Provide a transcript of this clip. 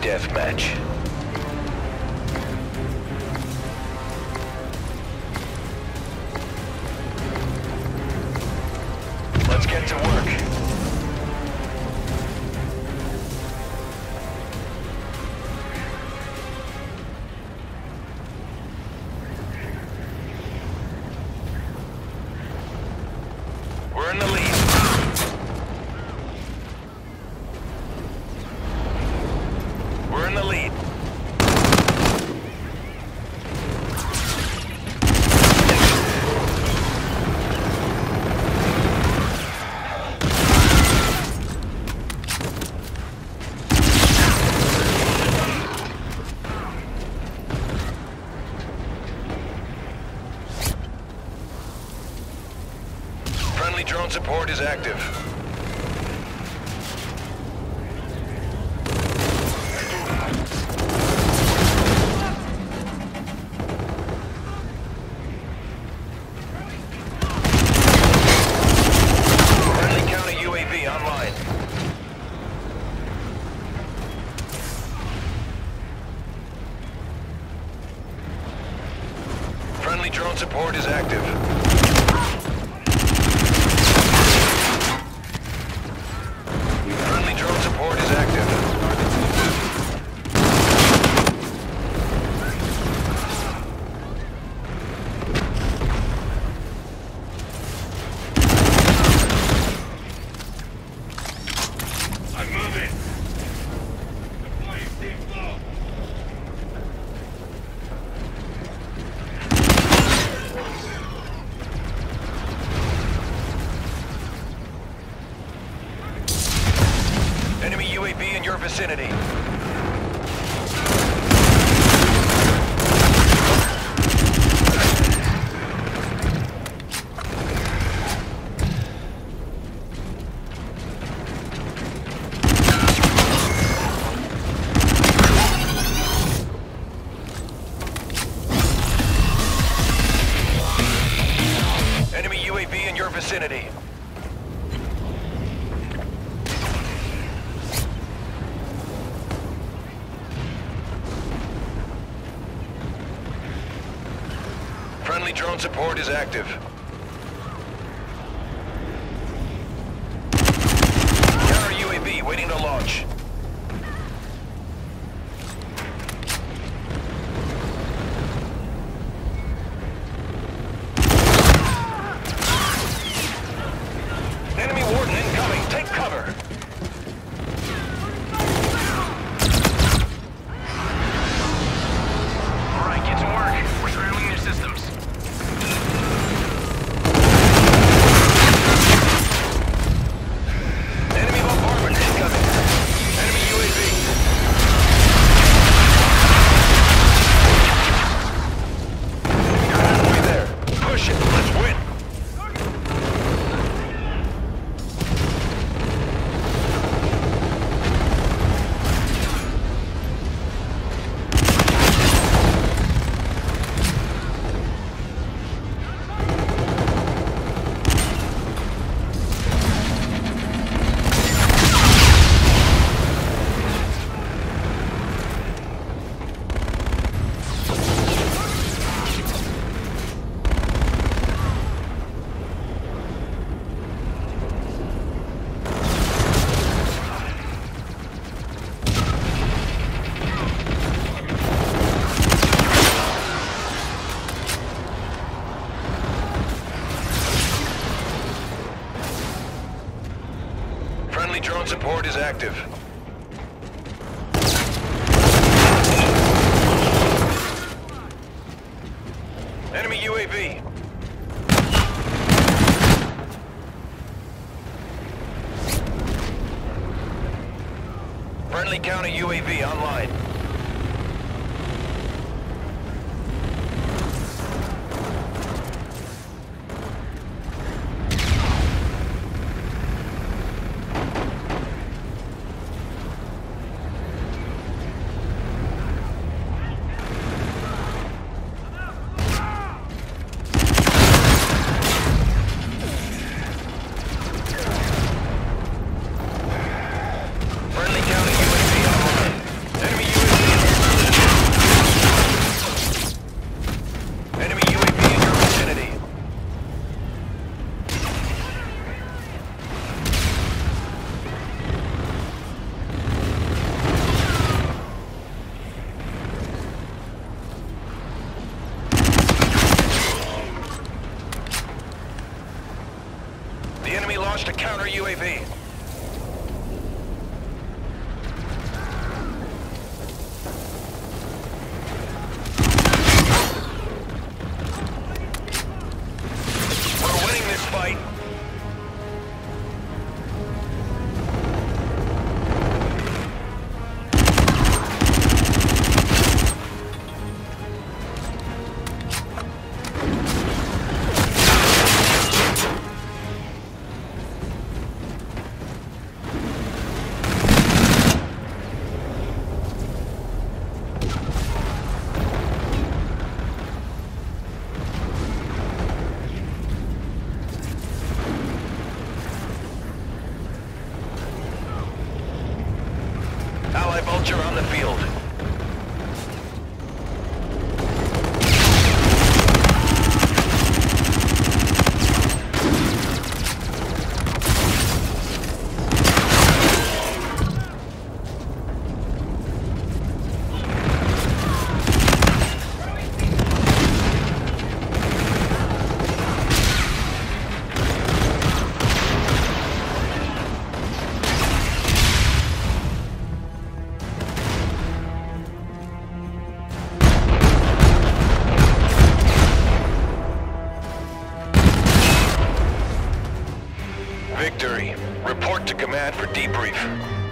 deathmatch. Let's get to work. We're in the lead. We're in the lead. Friendly drone support is active. Friendly counter UAV online. Friendly drone support is active. Friendly drone support is active. I'm moving. Deploying deep flow. Enemy UAV in your vicinity. Enemy UAV in your vicinity. Friendly drone support is active. Counter UAV waiting to launch. Enemy warden incoming. Take cover. All right, get to work. We're surrounding their systems. Enemy bombardment incoming. Enemy UAV. You're halfway there. Push it. Let's win. Friendly drone support is active. Enemy UAV. Friendly counter UAV online. Friendly counter UAV online. Enemy Report to command for debrief.